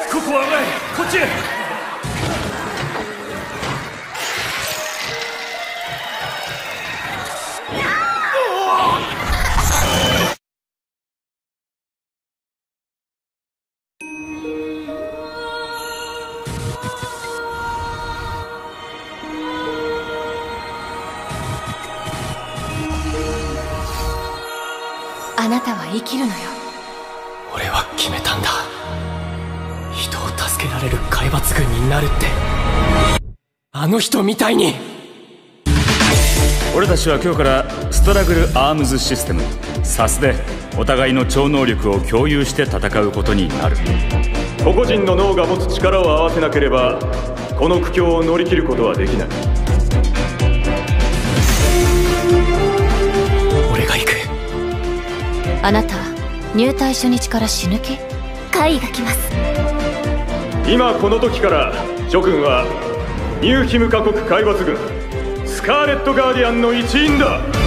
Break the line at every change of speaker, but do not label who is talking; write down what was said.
ここは危ない。こっちへ。
あなたは生きるのよ。
俺は決めたんだ。人を助けられる海抜軍になるって。あの人みたいに。
俺たちは今日からストラグルアームズシステムSASでお互いの超能力を共有して戦うことになる。
個々人の脳が持つ力を合わせなければこの苦境を乗り切ることはできない。
俺が行く。
あなた入隊初日から死ぬ気？会議が来ます。
今この時から諸君はニューヒムカ国海抜軍スカーレット・ガーディアンの一員だ。